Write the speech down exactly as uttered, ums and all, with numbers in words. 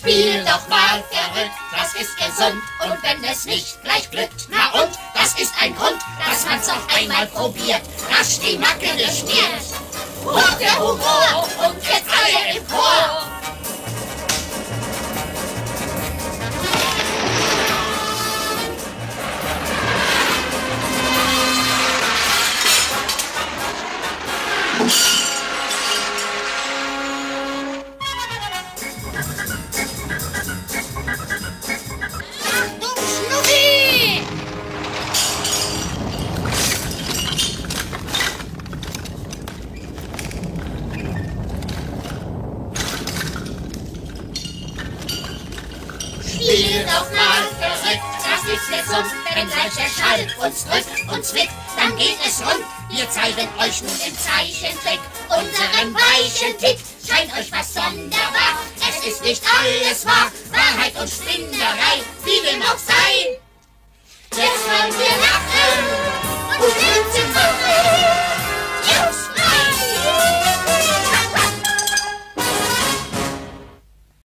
Spiel doch mal verrückt, das ist gesund. Und wenn es nicht gleich glückt, na und? Das ist ein Grund, dass man's noch einmal probiert. Rasch die Macke gespielt. Hoch der Humor und jetzt alle im Chor. Spiel doch mal verrückt, das ist gesund. Wenn gleich der Schall uns drückt und zwickt, dann geht es rund. Wir zeigen euch nun im Zeichentrick unseren weichen Tick. Scheint euch was sonderbar, es ist nicht alles wahr. Wahrheit und Spinnerei, wie dem auch sei. Jetzt wollen wir lachen und